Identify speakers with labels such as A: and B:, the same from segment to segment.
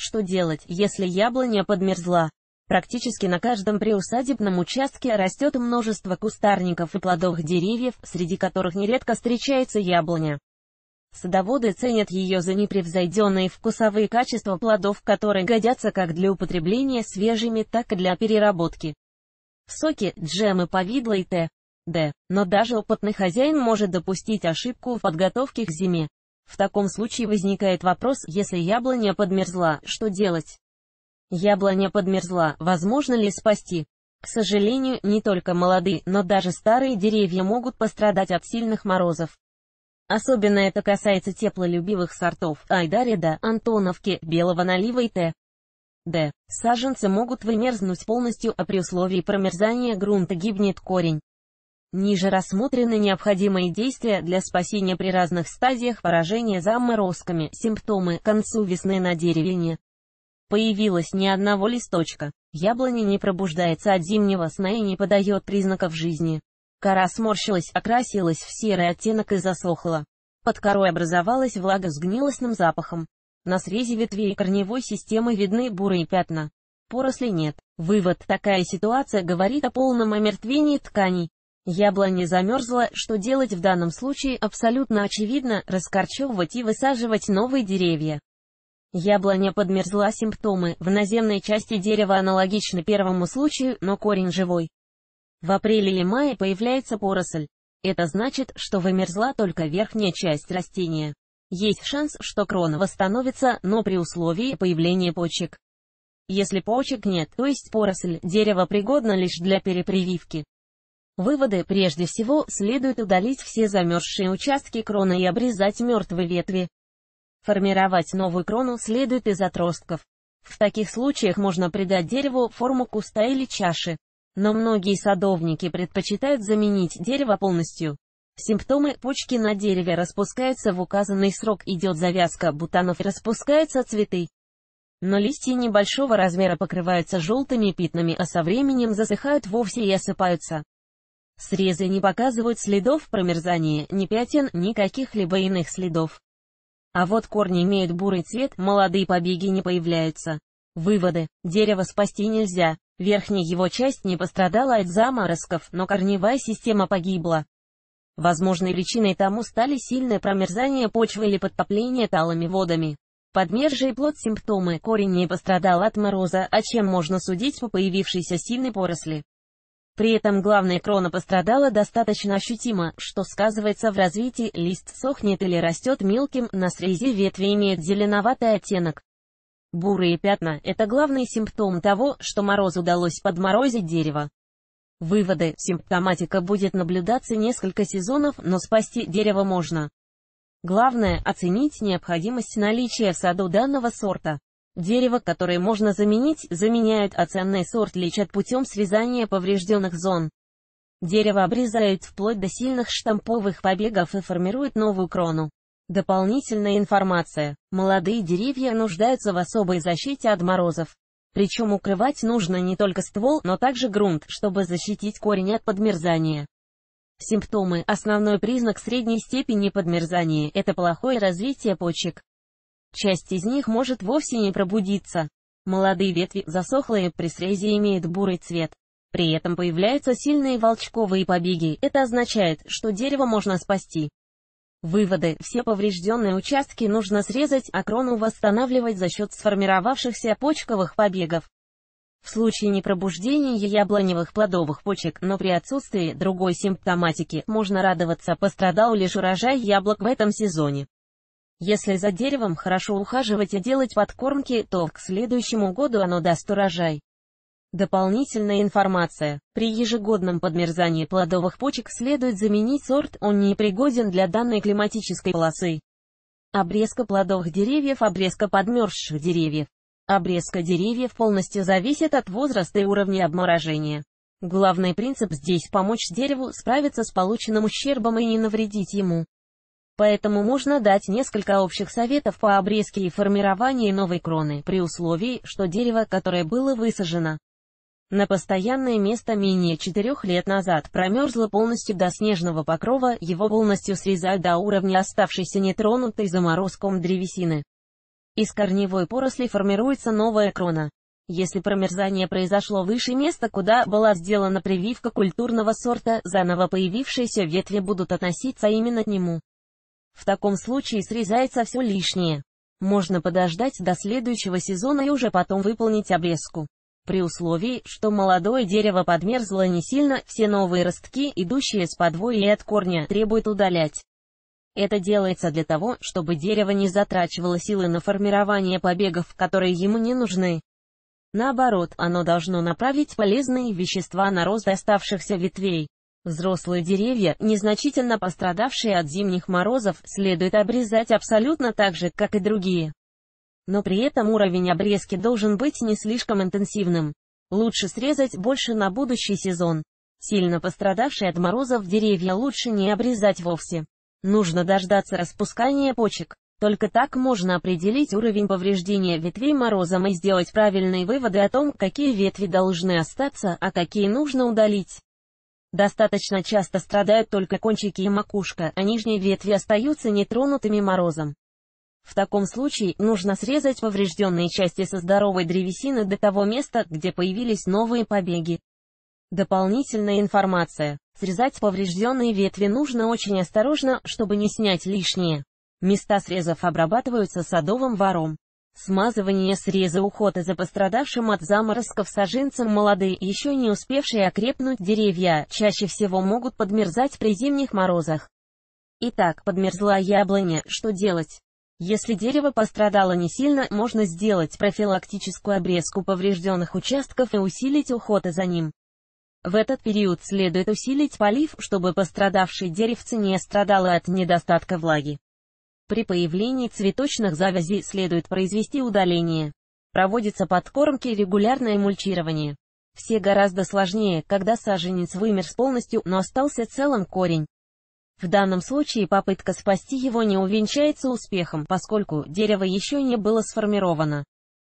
A: что делать, если яблоня подмерзла. Практически на каждом приусадебном участке растет множество кустарников и плодовых деревьев, среди которых нередко встречается яблоня. Садоводы ценят ее за непревзойденные вкусовые качества плодов, которые годятся как для употребления свежими, так и для переработки. Соки, джемы, повидло и т.д. Но даже опытный хозяин может допустить ошибку в подготовке к зиме. В таком случае возникает вопрос: если яблоня подмерзла, что делать? Яблоня подмерзла, возможно ли спасти? К сожалению, не только молодые, но даже старые деревья могут пострадать от сильных морозов. Особенно это касается теплолюбивых сортов Айдарида, Антоновки, Белого налива и т.д. Саженцы могут вымерзнуть полностью, а при условии промерзания грунта гибнет корень. Ниже рассмотрены необходимые действия для спасения при разных стадиях поражения заморозками. Симптомы: к концу весны на дереве не появилось ни одного листочка. Яблоня не пробуждается от зимнего сна и не подает признаков жизни. Кора сморщилась, окрасилась в серый оттенок и засохла. Под корой образовалась влага с гнилостным запахом. На срезе ветвей и корневой системы видны бурые пятна. Поросли нет. Вывод: такая ситуация говорит о полном омертвении тканей. Яблоня замерзла, что делать в данном случае абсолютно очевидно: раскорчевывать и высаживать новые деревья. Яблоня подмерзла. Симптомы: в наземной части дерева аналогичны первому случаю, но корень живой. В апреле или мае появляется поросль. Это значит, что вымерзла только верхняя часть растения. Есть шанс, что крона восстановится, но при условии появления почек. Если почек нет, то есть поросль, дерево пригодно лишь для перепрививки. Выводы: прежде всего, следует удалить все замерзшие участки кроны и обрезать мертвые ветви. Формировать новую крону следует из отростков. В таких случаях можно придать дереву форму куста или чаши. Но многие садовники предпочитают заменить дерево полностью. Симптомы: почки на дереве распускаются в указанный срок, идет завязка бутонов и распускаются цветы. Но листья небольшого размера покрываются желтыми пятнами, а со временем засыхают вовсе и осыпаются. Срезы не показывают следов промерзания, ни пятен, ни каких-либо иных следов. А вот корни имеют бурый цвет, молодые побеги не появляются. Выводы: дерево спасти нельзя. Верхняя его часть не пострадала от заморозков, но корневая система погибла. Возможной причиной тому стали сильное промерзание почвы или подтопление талыми водами. Подмерзший плод. Симптомы: корень не пострадал от мороза, о чем можно судить по появившейся сильной поросли. При этом главная крона пострадала достаточно ощутимо, что сказывается в развитии: лист сохнет или растет мелким, на срезе ветви имеет зеленоватый оттенок. Бурые пятна – это главный симптом того, что мороз удалось подморозить дерево. Выводы: симптоматика будет наблюдаться несколько сезонов, но спасти дерево можно. Главное – оценить необходимость наличия в саду данного сорта. Дерево, которое можно заменить, заменяют, а ценный сорт лечат путем срезания поврежденных зон. Дерево обрезают вплоть до сильных штамповых побегов и формируют новую крону. Дополнительная информация. Молодые деревья нуждаются в особой защите от морозов. Причем укрывать нужно не только ствол, но также грунт, чтобы защитить корень от подмерзания. Симптомы. Основной признак средней степени подмерзания – это плохое развитие почек. Часть из них может вовсе не пробудиться. Молодые ветви, засохлые, при срезе имеют бурый цвет. При этом появляются сильные волчковые побеги, это означает, что дерево можно спасти. Выводы: все поврежденные участки нужно срезать, а крону восстанавливать за счет сформировавшихся почковых побегов. В случае непробуждения яблоневых плодовых почек, но при отсутствии другой симптоматики, можно радоваться: пострадал лишь урожай яблок в этом сезоне. Если за деревом хорошо ухаживать и делать подкормки, то к следующему году оно даст урожай. Дополнительная информация. При ежегодном подмерзании плодовых почек следует заменить сорт, он непригоден для данной климатической полосы. Обрезка плодовых деревьев. Обрезка подмерзших деревьев. Обрезка деревьев полностью зависит от возраста и уровня обморожения. Главный принцип здесь — помочь дереву справиться с полученным ущербом и не навредить ему. Поэтому можно дать несколько общих советов по обрезке и формированию новой кроны, при условии, что дерево, которое было высажено на постоянное место менее 4 лет назад, промерзло полностью до снежного покрова, его полностью срезают до уровня оставшейся нетронутой заморозком древесины. Из корневой поросли формируется новая крона. Если промерзание произошло выше места, куда была сделана прививка культурного сорта, заново появившиеся ветви будут относиться именно к нему. В таком случае срезается все лишнее. Можно подождать до следующего сезона и уже потом выполнить обрезку. При условии, что молодое дерево подмерзло не сильно, все новые ростки, идущие с подвой и от корня, требует удалять. Это делается для того, чтобы дерево не затрачивало силы на формирование побегов, которые ему не нужны. Наоборот, оно должно направить полезные вещества на рост оставшихся ветвей. Взрослые деревья, незначительно пострадавшие от зимних морозов, следует обрезать абсолютно так же, как и другие. Но при этом уровень обрезки должен быть не слишком интенсивным. Лучше срезать больше на будущий сезон. Сильно пострадавшие от морозов деревья лучше не обрезать вовсе. Нужно дождаться распускания почек. Только так можно определить уровень повреждения ветвей морозом и сделать правильные выводы о том, какие ветви должны остаться, а какие нужно удалить. Достаточно часто страдают только кончики и макушка, а нижние ветви остаются нетронутыми морозом. В таком случае, нужно срезать поврежденные части со здоровой древесины до того места, где появились новые побеги. Дополнительная информация. Срезать поврежденные ветви нужно очень осторожно, чтобы не снять лишнее. Места срезов обрабатываются садовым варом. Смазывание среза, уход за пострадавшим от заморозков саженцем. Молодые, еще не успевшие окрепнуть деревья, чаще всего могут подмерзать при зимних морозах. Итак, подмерзла яблоня, что делать? Если дерево пострадало не сильно, можно сделать профилактическую обрезку поврежденных участков и усилить уход за ним. В этот период следует усилить полив, чтобы пострадавшее деревце не страдало от недостатка влаги. При появлении цветочных завязей следует произвести удаление. Проводится подкормки и регулярное мульчирование. Все гораздо сложнее, когда саженец вымерз полностью, но остался целым корень. В данном случае попытка спасти его не увенчается успехом, поскольку дерево еще не было сформировано.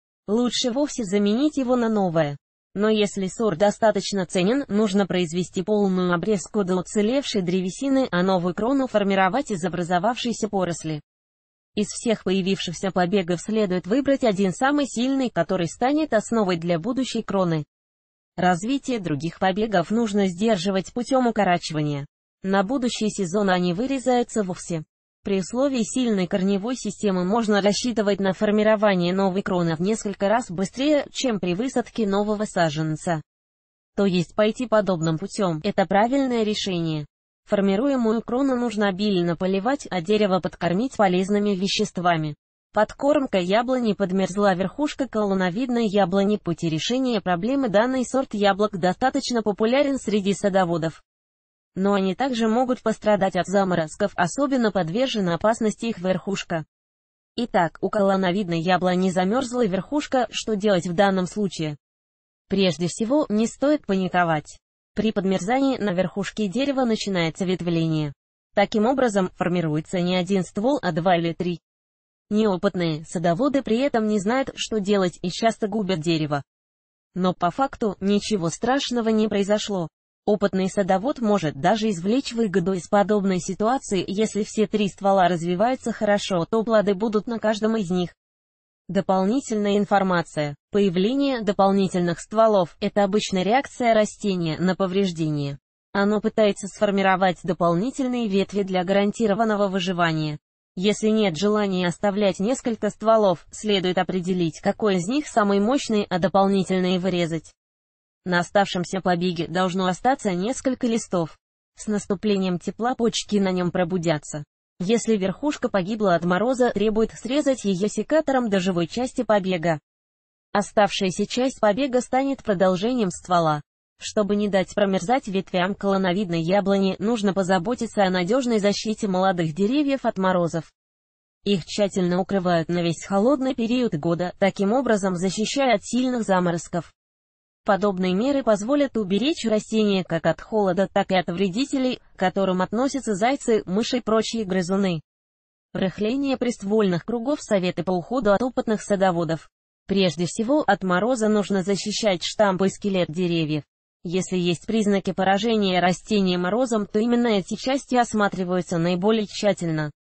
A: Лучше вовсе заменить его на новое. Но если сорт достаточно ценен, нужно произвести полную обрезку до уцелевшей древесины, а новую крону формировать из образовавшейся поросли. Из всех появившихся побегов следует выбрать один самый сильный, который станет основой для будущей кроны. Развитие других побегов нужно сдерживать путем укорачивания. На будущий сезон они вырезаются вовсе. При условии сильной корневой системы можно рассчитывать на формирование новой кроны в несколько раз быстрее, чем при высадке нового саженца. То есть пойти подобным путем – это правильное решение. Формируемую крону нужно обильно поливать, а дерево подкормить полезными веществами. Подкормка яблони. Подмерзла верхушка колоновидной яблони. Пути решения проблемы. Данный сорт яблок достаточно популярен среди садоводов. Но они также могут пострадать от заморозков, особенно подвержена опасности их верхушка. Итак, у колоновидной яблони замерзла верхушка, что делать в данном случае? Прежде всего, не стоит паниковать. При подмерзании на верхушке дерева начинается ветвление. Таким образом, формируется не один ствол, а 2 или 3. Неопытные садоводы при этом не знают, что делать, и часто губят дерево. Но по факту, ничего страшного не произошло. Опытный садовод может даже извлечь выгоду из подобной ситуации. Если все 3 ствола развиваются хорошо, то плоды будут на каждом из них. Дополнительная информация. Появление дополнительных стволов – это обычная реакция растения на повреждение. Оно пытается сформировать дополнительные ветви для гарантированного выживания. Если нет желания оставлять несколько стволов, следует определить, какой из них самый мощный, а дополнительные вырезать. На оставшемся побеге должно остаться несколько листов. С наступлением тепла почки на нем пробудятся. Если верхушка погибла от мороза, требует срезать ее секатором до живой части побега. Оставшаяся часть побега станет продолжением ствола. Чтобы не дать промерзать ветвям колоновидной яблони, нужно позаботиться о надежной защите молодых деревьев от морозов. Их тщательно укрывают на весь холодный период года, таким образом защищая от сильных заморозков. Подобные меры позволят уберечь растения как от холода, так и от вредителей, к которым относятся зайцы, мыши и прочие грызуны. Рыхление приствольных кругов. Советы по уходу от опытных садоводов. Прежде всего, от мороза нужно защищать штампы и скелет деревьев. Если есть признаки поражения растения морозом, то именно эти части осматриваются наиболее тщательно.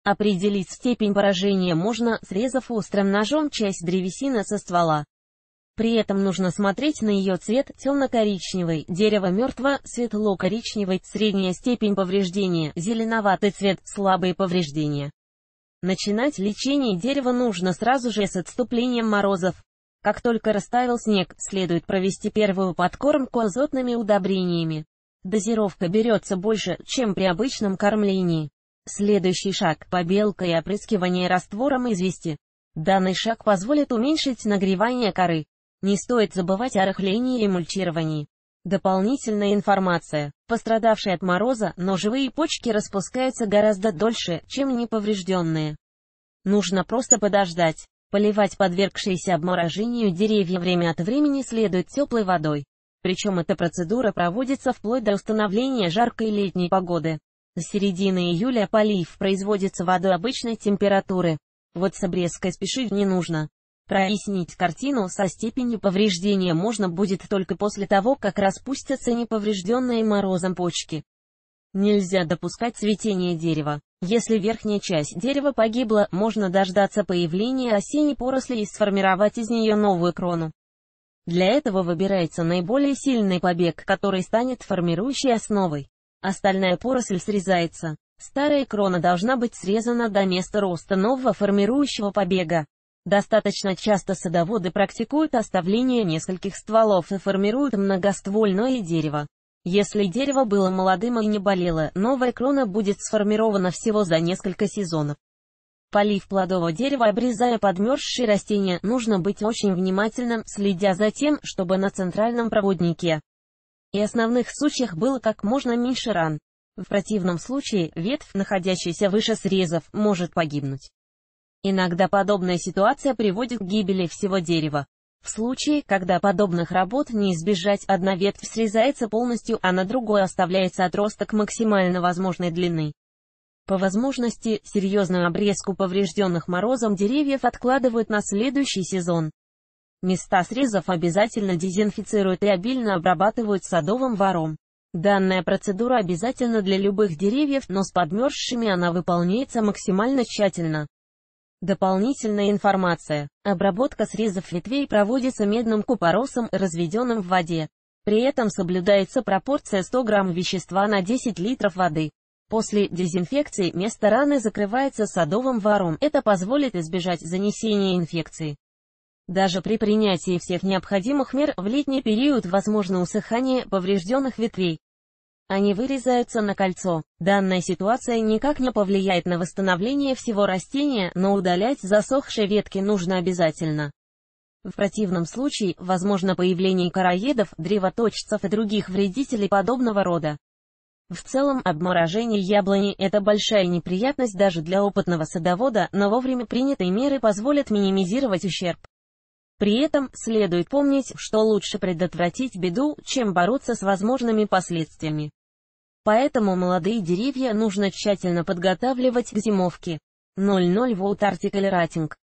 A: Определить степень поражения можно, срезав острым ножом часть древесины со ствола. При этом нужно смотреть на ее цвет: темно-коричневый, дерево мертво, светло-коричневый, средняя степень повреждения, зеленоватый цвет, слабые повреждения. Начинать лечение дерева нужно сразу же с отступлением морозов. Как только растаял снег, следует провести первую подкормку азотными удобрениями. Дозировка берется больше, чем при обычном кормлении. Следующий шаг – побелка и опрыскивание раствором извести. Данный шаг позволит уменьшить нагревание коры. Не стоит забывать о рыхлении и мульчировании. Дополнительная информация. Пострадавшие от мороза, но живые почки распускаются гораздо дольше, чем неповрежденные. Нужно просто подождать. Поливать подвергшиеся обморожению деревья время от времени следует теплой водой. Причем эта процедура проводится вплоть до установления жаркой летней погоды. С середины июля полив производится водой обычной температуры. Вот с обрезкой спешить не нужно. Прояснить картину со степенью повреждения можно будет только после того, как распустятся неповрежденные морозом почки. Нельзя допускать цветения дерева. Если верхняя часть дерева погибла, можно дождаться появления осенней поросли и сформировать из нее новую крону. Для этого выбирается наиболее сильный побег, который станет формирующей основой. Остальная поросль срезается. Старая крона должна быть срезана до места роста нового формирующего побега. Достаточно часто садоводы практикуют оставление нескольких стволов и формируют многоствольное дерево. Если дерево было молодым и не болело, новая крона будет сформирована всего за несколько сезонов. Полив плодового дерева, обрезая подмерзшие растения, нужно быть очень внимательным, следя за тем, чтобы на центральном проводнике и основных сучьях было как можно меньше ран. В противном случае, ветвь, находящаяся выше срезов, может погибнуть. Иногда подобная ситуация приводит к гибели всего дерева. В случае, когда подобных работ не избежать, одна ветвь срезается полностью, а на другой оставляется отросток максимально возможной длины. По возможности, серьезную обрезку поврежденных морозом деревьев откладывают на следующий сезон. Места срезов обязательно дезинфицируют и обильно обрабатывают садовым варом. Данная процедура обязательна для любых деревьев, но с подмерзшими она выполняется максимально тщательно. Дополнительная информация. Обработка срезов ветвей проводится медным купоросом, разведенным в воде. При этом соблюдается пропорция 100 грамм вещества на 10 литров воды. После дезинфекции место раны закрывается садовым варом, это позволит избежать занесения инфекции. Даже при принятии всех необходимых мер, в летний период возможно усыхание поврежденных ветвей. Они вырезаются на кольцо. Данная ситуация никак не повлияет на восстановление всего растения, но удалять засохшие ветки нужно обязательно. В противном случае, возможно появление короедов, древоточцев и других вредителей подобного рода. В целом, обморожение яблони – это большая неприятность даже для опытного садовода, но вовремя принятые меры позволят минимизировать ущерб. При этом, следует помнить, что лучше предотвратить беду, чем бороться с возможными последствиями. Поэтому молодые деревья нужно тщательно подготавливать к зимовке. 00 Volt Article Rating